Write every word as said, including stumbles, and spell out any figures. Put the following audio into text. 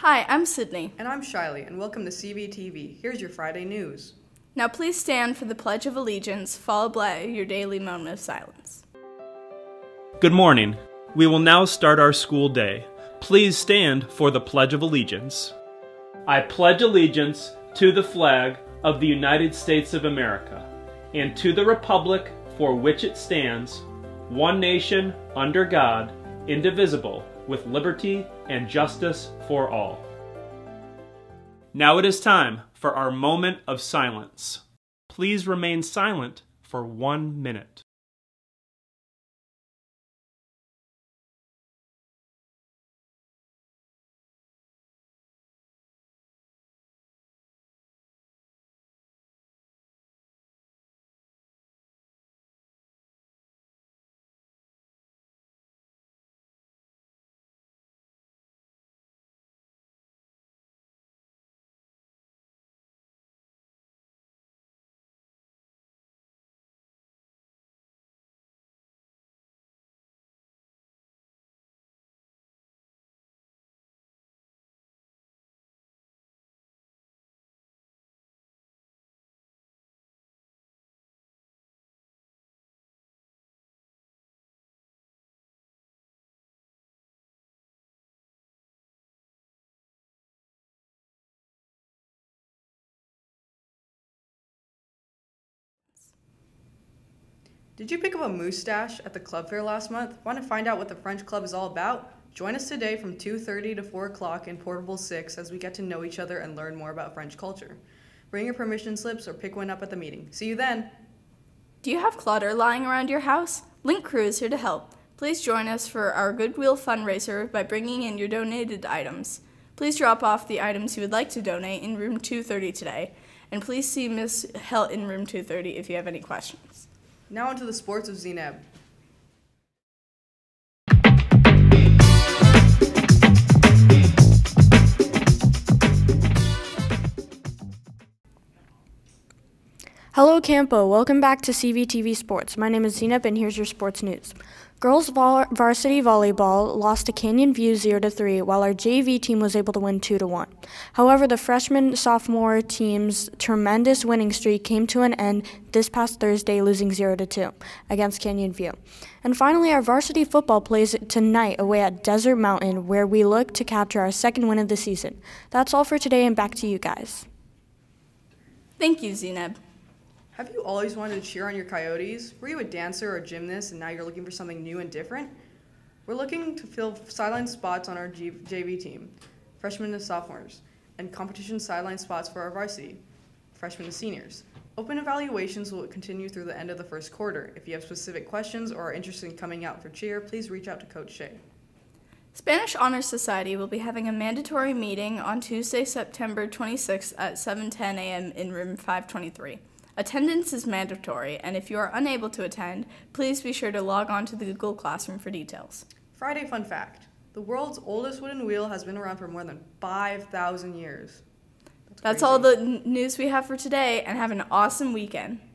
Hi, I'm Sydney. And I'm Shiley, and welcome to C V T V. Here's your Friday news. Now please stand for the Pledge of Allegiance, followed by your daily moment of silence. Good morning. We will now start our school day. Please stand for the Pledge of Allegiance. I pledge allegiance to the flag of the United States of America and to the republic for which it stands, one nation, under God, indivisible, with liberty and justice for all. Now it is time for our moment of silence. Please remain silent for one minute. Did you pick up a moustache at the club fair last month? Want to find out what the French Club is all about? Join us today from two thirty to four o'clock in Portable six as we get to know each other and learn more about French culture. Bring your permission slips or pick one up at the meeting. See you then! Do you have clutter lying around your house? Link Crew is here to help. Please join us for our Goodwill fundraiser by bringing in your donated items. Please drop off the items you would like to donate in room two thirty today, and please see Miss Helt in room two thirty if you have any questions. Now onto the sports of Zeneb. Hello Campo, welcome back to C V T V Sports. My name is Zeneb and here's your sports news. Girls vol- varsity volleyball lost to Canyon View zero to three, while our J V team was able to win two to one. However, the freshman-sophomore team's tremendous winning streak came to an end this past Thursday, losing zero to two against Canyon View. And finally, our varsity football plays tonight away at Desert Mountain, where we look to capture our second win of the season. That's all for today, and back to you guys. Thank you, Zeneb. Have you always wanted to cheer on your Coyotes? Were you a dancer or a gymnast and now you're looking for something new and different? We're looking to fill sideline spots on our G- J V team, freshmen and sophomores, and competition sideline spots for our varsity, freshmen and seniors. Open evaluations will continue through the end of the first quarter. If you have specific questions or are interested in coming out for cheer, please reach out to Coach Shea. Spanish Honor Society will be having a mandatory meeting on Tuesday, September twenty-sixth at seven ten a m in room five twenty-three. Attendance is mandatory, and if you are unable to attend, please be sure to log on to the Google Classroom for details. Friday fun fact. The world's oldest wooden wheel has been around for more than five thousand years. That's, That's all the n- news we have for today, and have an awesome weekend.